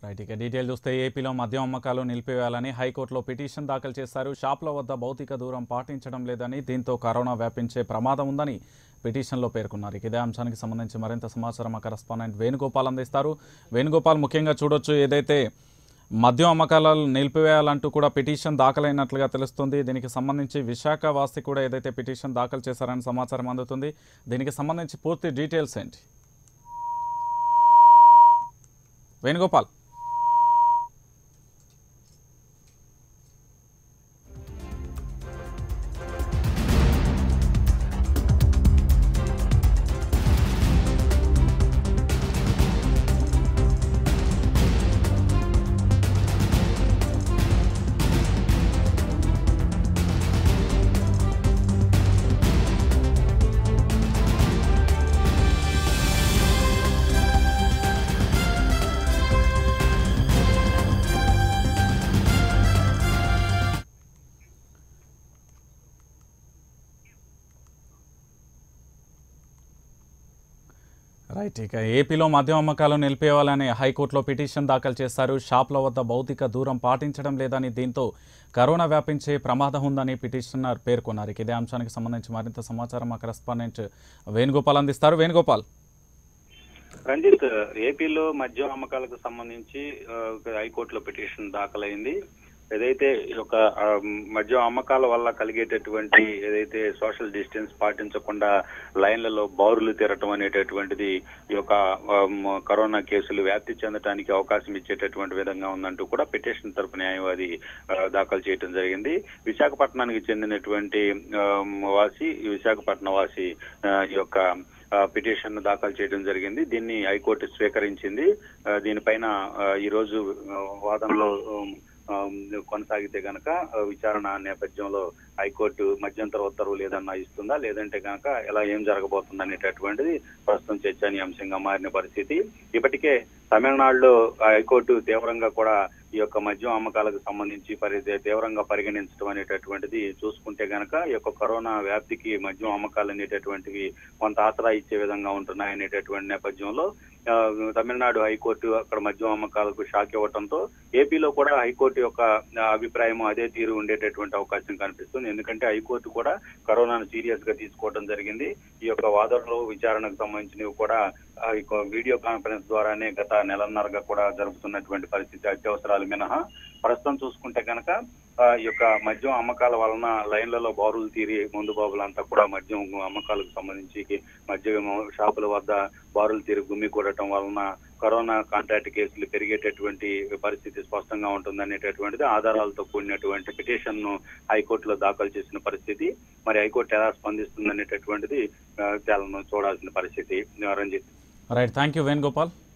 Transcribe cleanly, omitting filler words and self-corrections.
Right ఇక detail చూస్తే ఏపీలో మద్యం అమ్మకాలు నిలిపివేయాలని హైకోర్టులో పిటిషన్ దాఖలు చేశారు. షాపుల వద్ద భౌతిక దూరం పాటించడం లేదని, దీంతో కరోనా వ్యాపించే ప్రమాదం ఉందని పిటిషన్లో పేర్కొన్నారు. ఇదే అంశానికి సంబంధించి మరింత సమాచారం మా కరెస్పాండెంట్ వేణుగోపాల్ అందిస్తారు. వేణుగోపాల్, ముఖ్యంగా చూడొచ్చు ఏదైతే మద్యం అమ్మకాలను నిలిపివేయాలంటూ కూడా పిటిషన్ దాఖలైనట్లుగా తెలుస్తుంది. దీనికి సంబంధించి విశాఖ వాసి కూడా ఏదైతే పిటిషన్ దాఖలు చేశారని సమాచారం అందుతుంది. దీనికి సంబంధించి పూర్తి డీటెయిల్స్ ఏంటి వేణుగోపాల్? రైట్ ఇక ఏపీలో మద్యం అమ్మకాలు నిలిపేయాలని హైకోర్టులో పిటిషన్ దాఖలు చేశారు. షాపుల వద్ద భౌతిక దూరం పాటించడం లేదని, దీంతో కరోనా వ్యాపించే ప్రమాదం ఉందని పిటిషనర్ పేర్కొన్నారు. ఇదే అంశానికి సంబంధించి మరింత సమాచారం మా కరెస్పాండెంట్ వేణుగోపాల్ అందిస్తారు. వేణుగోపాల్, రంజిత్, ఏపీలో మద్యం అమ్మకాలకు సంబంధించి హైకోర్టులో పిటిషన్ దాఖలైంది. ఏదైతే ఈ యొక్క మద్యం అమ్మకాల వల్ల కలిగేటటువంటి ఏదైతే సోషల్ డిస్టెన్స్ పాటించకుండా లైన్లలో బారులు తీరటం అనేటటువంటిది ఈ యొక్క కరోనా కేసులు వ్యాప్తి చెందడానికి అవకాశం ఇచ్చేటటువంటి విధంగా ఉందంటూ కూడా పిటిషన్ తరపు న్యాయవాది దాఖలు చేయడం జరిగింది. విశాఖపట్నానికి చెందినటువంటి విశాఖపట్నం వాసి ఈ యొక్క పిటిషన్ దాఖలు చేయడం జరిగింది. దీన్ని హైకోర్టు స్వీకరించింది. దీనిపైన ఈరోజు వాదనలో కొనసాగితే గనక విచారణ నేపథ్యంలో హైకోర్టు మధ్యంతర ఉత్తర్వులు ఏదన్నా ఇస్తుందా, లేదంటే కనుక ఎలా ఏం జరగబోతుంది అనేటటువంటిది ప్రస్తుతం చర్చనీయాంశంగా మారిన పరిస్థితి. ఇప్పటికే తమిళనాడులో హైకోర్టు తీవ్రంగా కూడా ఈ యొక్క మద్యం అమ్మకాలకు సంబంధించి తీవ్రంగా పరిగణించడం అనేటటువంటిది చూసుకుంటే గనక ఈ యొక్క కరోనా వ్యాప్తికి మద్యం అమ్మకాలు అనేటటువంటివి కొంత ఆసరా ఇచ్చే విధంగా ఉంటున్నాయి అనేటటువంటి నేపథ్యంలో తమిళనాడు హైకోర్టు అక్కడ మద్యం అమ్మకాలకు షాక్ ఇవ్వడంతో ఏపీలో కూడా హైకోర్టు యొక్క అభిప్రాయం అదే తీరు ఉండేటటువంటి అవకాశం కనిపిస్తుంది. ఎందుకంటే హైకోర్టు కూడా కరోనాను సీరియస్ గా తీసుకోవడం జరిగింది. ఈ యొక్క వాదనలో విచారణకు సంబంధించినవి కూడా వీడియో కాన్ఫరెన్స్ ద్వారానే గత నెలన్నరగా కూడా జరుపుతున్నటువంటి పరిస్థితి, అత్యవసరాలు మినహా. ప్రస్తుతం చూసుకుంటే కనుక ఈ యొక్క మద్యం అమ్మకాల వలన లైన్లలో బారులు తీరి ముందు బాబులంతా కూడా మద్యం అమ్మకాలకు సంబంధించి మద్యం షాపుల వద్ద బారులు తీరి గుమ్మికూడటం వలన కరోనా కాంటాక్ట్ కేసులు పెరిగేటటువంటి పరిస్థితి స్పష్టంగా ఉంటుందనేటటువంటిది ఆధారాలతో కూడినటువంటి పిటిషన్ ను హైకోర్టులో దాఖలు చేసిన పరిస్థితి. మరి హైకోర్టు ఎలా స్పందిస్తుందనేటటువంటిది చాలా చూడాల్సిన పరిస్థితి. Ranjith, right, thank you Venugopal.